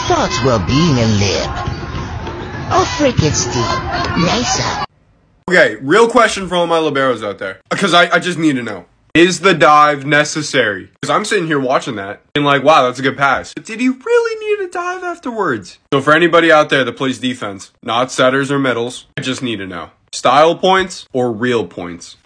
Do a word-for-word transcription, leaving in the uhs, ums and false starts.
thought well-being a lib. Oh, frick, it's the nicer. Okay, real question for all my liberos out there. Because I, I just need to know. Is the dive necessary? Because I'm sitting here watching that and like, wow, that's a good pass. But did he really need a dive afterwards? So for anybody out there that plays defense, not setters or middles, I just need to know. Style points or real points?